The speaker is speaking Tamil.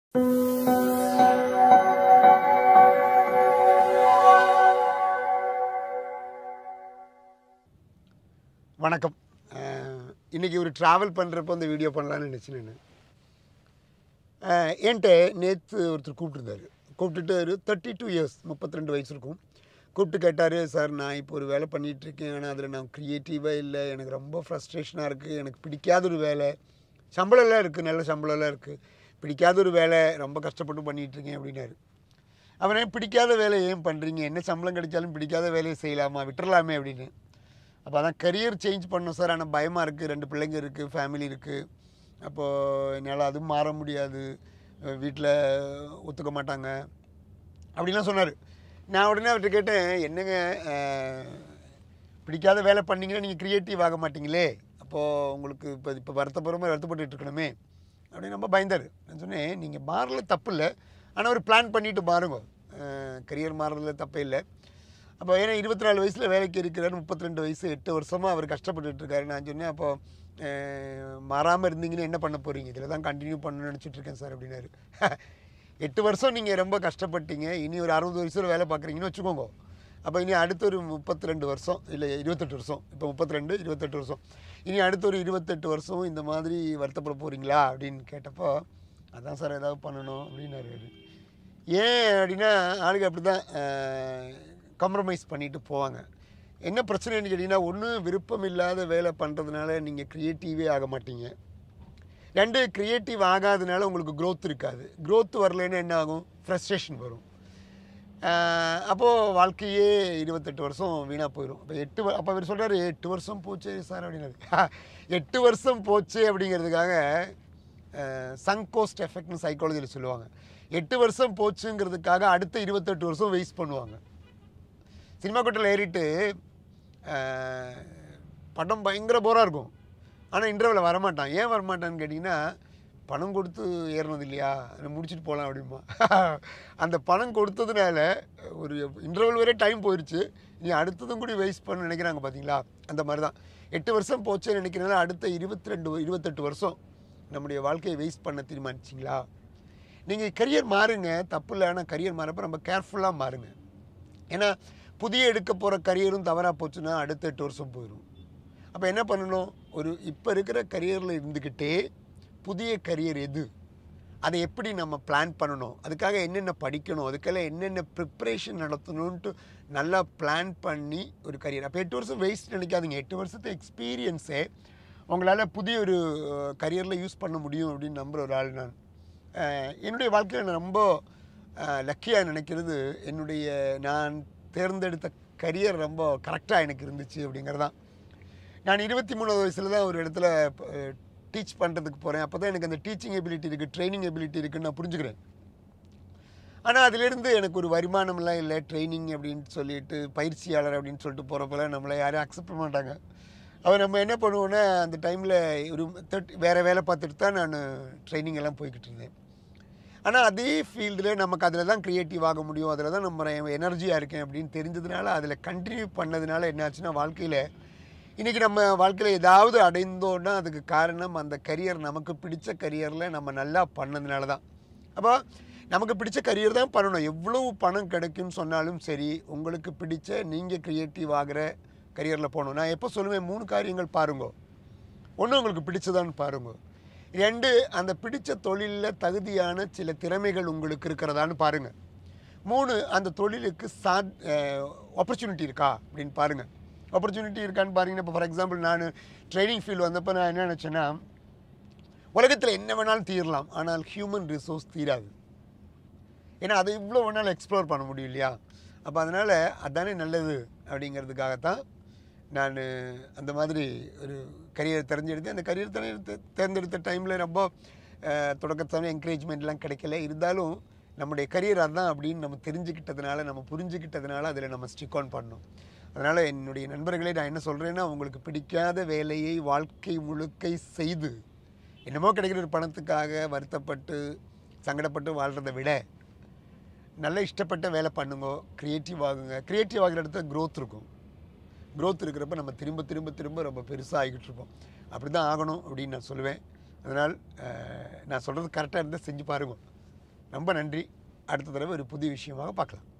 வணக்கம். இன்றைக்கி ஒரு ட்ராவல் பண்ணுறப்போ அந்த வீடியோ பண்ணலான்னு நினச்சினேன். என்கிட்ட நேற்று ஒருத்தர் கூப்பிட்டுட்டு ஒரு 32 இயர்ஸ் 32 வயசு இருக்கும். கூப்பிட்டு கேட்டார், சார் நான் இப்போ ஒரு வேலை பண்ணிகிட்ருக்கேன், ஆனால் அதில் நான் க்ரியேட்டிவாக இல்லை, எனக்கு ரொம்ப ஃப்ரஸ்ட்ரேஷனாக இருக்குது, எனக்கு பிடிக்காத ஒரு வேலை, சம்பளம்லாம் இருக்குது, நல்ல சம்பளம்லாம் இருக்குது, பிடிக்காத ஒரு வேலை, ரொம்ப கஷ்டப்பட்டு பண்ணிகிட்ருக்கேன் அப்படின்னாரு. அப்புறம் பிடிக்காத வேலை ஏன் பண்ணுறீங்க, என்ன சம்பளம் கிடைச்சாலும் பிடிக்காத வேலையை செய்யலாமா, விட்டுறலாமே அப்படின்னு. அப்போ அதான் கரியர் சேஞ்ச் பண்ணோம் சார், ஆனால் பயமாக இருக்குது, 2 பிள்ளைங்க இருக்குது, ஃபேமிலி இருக்குது, அப்போது என்னால் அதுவும் மாற முடியாது, வீட்டில் ஒத்துக்க மாட்டாங்க அப்படின்லாம் சொன்னார். நான் உடனே அவர்கிட்ட கேட்டேன், என்னங்க பிடிக்காத வேலை பண்ணிங்கன்னா நீங்கள் க்ரியேட்டிவ் ஆக மாட்டிங்களே, அப்போது உங்களுக்கு இப்போ வருத்தப்பட்டு இருக்கணுமே அப்படின்னு ரொம்ப பயந்தார். நான் சொன்னேன், நீங்கள் மாறல தப்பு இல்லை, ஆனால் ஒரு பிளான் பண்ணிவிட்டு மாறுங்க, கரியர் மாறுறதுல தப்பே இல்லை. அப்போ ஏன்னா 24 வயசில் வேலைக்கு இருக்கிறார், 32 வயசு, 8 வருஷமாக அவர் கஷ்டப்பட்டுருக்காரு. நான் சொன்னேன், அப்போது மாறாமல் இருந்தீங்கன்னு என்ன பண்ண போகிறீங்க, இதில் தான் கண்டினியூ பண்ணணும்னு நினச்சிட்ருக்கேன் சார் அப்படின்னாரு. 8 வருஷம் நீங்கள் ரொம்ப கஷ்டப்பட்டீங்க, இனி ஒரு 60 வயசில் வேலை பார்க்குறீங்கன்னு வச்சுக்கோங்க, அப்போ இனி அடுத்த ஒரு 32 வருஷம் இல்லை 28 வருஷம், இப்போ 32 28 வருஷம், இனி அடுத்த ஒரு 28 வருஷம் இந்த மாதிரி வருத்தப்பட போகிறீங்களா அப்படின்னு கேட்டப்போ, அதான் சார் ஏதாவது பண்ணணும் அப்படின்னாரு. ஏன் அப்படின்னா ஆளுக்கு அப்படி தான் காம்ப்ரமைஸ் பண்ணிட்டு போவாங்க. என்ன பிரச்சனைன்னு கேட்டிங்கன்னா, ஒன்று விருப்பம் இல்லாத வேலை பண்ணுறதுனால நீங்கள் க்ரியேட்டிவே ஆக மாட்டீங்க, 2 க்ரியேட்டிவ் ஆகாதனால உங்களுக்கு க்ரோத் இருக்காது, க்ரோத் வரலைன்னா என்ன ஆகும், ஃப்ரஸ்ட்ரேஷன் வரும். அப்போது வாழ்க்கையே 28 வருஷம் வீணாக போயிடும். அப்போ அவர் சொல்கிறார், 8 வருஷம் போச்சு சார் அப்படின்னாரு. 8 வருஷம் போச்சு அப்படிங்கிறதுக்காக சங்க் கோஸ்ட் எஃபெக்ட்னு சைக்காலஜியில் சொல்லுவாங்க. 8 வருஷம் போச்சுங்கிறதுக்காக அடுத்த 28 வருஷம் வேஸ்ட் பண்ணுவாங்க. சினிமா கோட்டையில் ஏறிட்டு படம் பயங்கர போராக இருக்கும், ஆனால் இன்டர்வலில் வரமாட்டான். ஏன் வரமாட்டான்னு கேட்டிங்கன்னா, பணம் கொடுத்து ஏறினது இல்லையா, முடிச்சுட்டு போகலாம் அப்படிமா. அந்த பணம் கொடுத்ததுனால ஒரு இன்டர்வல் வரை டைம் போயிடுச்சு, நீ அடுத்ததும் கூட வேஸ்ட் பண்ண நினைக்கிறாங்க பார்த்தீங்களா, அந்த மாதிரி தான் 8 வருஷம் போச்சேன்னு நினைக்கிறனால அடுத்த 28 வருஷம் நம்முடைய வாழ்க்கையை வேஸ்ட் பண்ண தீர்மானிச்சிங்களா. நீங்கள் கரியர் மாறுங்க, தப்பு இல்லை, ஆனால் கரியர் மாறப்போ நம்ம கேர்ஃபுல்லாக மாறுங்க. ஏன்னா புதிய எடுக்க போகிற கரியரும் தவறாக போச்சுன்னா அடுத்த 8 வருஷம் போயிடும். அப்போ என்ன பண்ணணும், ஒரு இப்போ இருக்கிற கரியரில் இருந்துக்கிட்டே புதிய கரியர் எது, அதை எப்படி நம்ம பிளான் பண்ணணும், அதுக்காக என்னென்ன படிக்கணும், அதுக்கெல்லாம் என்னென்ன ப்ரிப்ரேஷன் நடத்தணுன்ட்டு நல்லா பிளான் பண்ணி ஒரு கரியர். அப்போ 8 வருஷம் வேஸ்ட் நினைக்காதீங்க, 8 வருஷத்து எக்ஸ்பீரியன்ஸே உங்களால் புதிய ஒரு கரியரில் யூஸ் பண்ண முடியும் அப்படின்னு நம்புகிற ஒரு ஆள் நான். என்னுடைய வாழ்க்கையில் நான் ரொம்ப லக்கியாக நினைக்கிறது, நான் தேர்ந்தெடுத்த கரியர் ரொம்ப கரெக்டாக எனக்கு இருந்துச்சு அப்படிங்கிறது தான். நான் 23 வயசில் தான் ஒரு இடத்துல டீச் பண்ணுறதுக்கு போகிறேன். அப்போ தான் எனக்கு அந்த டீச்சிங் எபிலிட்டி இருக்குது, ட்ரைனிங் எபிலிட்டி இருக்குதுன்னு நான் புரிஞ்சுக்கிறேன். ஆனால் அதிலேருந்து எனக்கு ஒரு வருமானம்லாம் இல்லை, ட்ரைனிங் அப்படின்னு சொல்லிட்டு பயிற்சியாளர் அப்படின்னு சொல்லிட்டு போகிறப்பெல்லாம் நம்மளை யாரும் அக்செப்ட் பண்ண மாட்டாங்க. அவர் நம்ம என்ன பண்ணுவோன்னா, அந்த டைமில் ஒரு வேறு வேலை பார்த்துட்டு தான் நான் ட்ரைனிங் எல்லாம் போய்கிட்டு இருந்தேன். ஆனால் அதே ஃபீல்டில் நமக்கு அதில் தான் க்ரியேட்டிவ் ஆக முடியும், அதில் தான் நம்ம எனர்ஜியாக இருக்கேன் அப்படின்னு தெரிஞ்சதுனால அதில் கண்டினியூ பண்ணதுனால என்னாச்சுன்னா, வாழ்க்கையில் இன்றைக்கி நம்ம வாழ்க்கையில் ஏதாவது அடைந்தோன்னா அதுக்கு காரணம் அந்த கரியர், நமக்கு பிடிச்ச கரியரில் நம்ம நல்லா பண்ணதுனால தான். அப்போ நமக்கு பிடிச்ச கரியர் தான் பண்ணணும். எவ்வளவு பணம் கிடைக்கும்னு சொன்னாலும் சரி, உங்களுக்கு பிடிச்ச நீங்கள் க்ரியேட்டிவ் ஆகிற கரியரில் போகணும். நான் எப்போ சொல்லுவேன், 3 காரியங்கள் பாருங்க. 1 உங்களுக்கு பிடிச்சதான்னு பாருங்க, 2 அந்த பிடிச்ச தொழிலில் தகுதியான சில திறமைகள் உங்களுக்கு இருக்கிறதான்னு பாருங்கள், 3 அந்த தொழிலுக்கு ஆப்பர்ச்சுனிட்டி இருக்கா அப்படின்னு பாருங்கள். ஆப்பர்ச்சுனிட்டி இருக்கான்னு பாருங்கன்னா, இப்போ ஃபார் எக்ஸாம்பிள் நான் ட்ரைனிங் ஃபீல்டு வந்தப்போ நான் என்ன நினச்சேன்னா, உலகத்தில் என்ன வேணாலும் தீரலாம், ஆனால் ஹியூமன் ரிசோர்ஸ் தீராது. ஏன்னா அதை இவ்வளோ வேணாலும் எக்ஸ்ப்ளோர் பண்ண முடியும் இல்லையா. அப்போ அதனால் அதுதானே நல்லது அப்படிங்கிறதுக்காகத்தான் நான் அந்த மாதிரி ஒரு கரியர் தேர்ந்தெடுத்தேன். அந்த கரியர் தேர்ந்தெடுத்த டைமில் ரொம்ப தொடக்கத்தான என்கரேஜ்மெண்ட்லாம் கிடைக்கல. இருந்தாலும் நம்முடைய கரியர் அதுதான் அப்படின்னு நம்ம தெரிஞ்சுக்கிட்டதுனால, நம்ம புரிஞ்சுக்கிட்டதுனால அதில் நம்ம ஸ்டிக் ஆன் பண்ணோம். அதனால் என்னுடைய நண்பர்களே நான் என்ன சொல்கிறேன்னா, உங்களுக்கு பிடிக்காத வேலையை வாழ்க்கை முழுக்கை செய்து என்னமோ கிடைக்கிற ஒரு பணத்துக்காக வருத்தப்பட்டு சங்கடப்பட்டு வாழ்கிறத விட நல்ல இஷ்டப்பட்ட வேலை பண்ணுங்க, க்ரியேட்டிவ் ஆகுங்க. க்ரியேட்டிவ் ஆகிற இடத்துல க்ரோத் இருக்கும். க்ரோத் இருக்கிறப்ப நம்ம திரும்ப திரும்ப திரும்ப ரொம்ப பெருசாக ஆகிக்கிட்டு இருப்போம். அப்படி தான் ஆகணும் அப்படின்னு நான் சொல்லுவேன். அதனால் நான் சொல்கிறது கரெக்டாக இருந்தால் செஞ்சு பாருங்கள். ரொம்ப நன்றி. அடுத்த தடவை ஒரு புதிய விஷயமாக பார்க்கலாம்.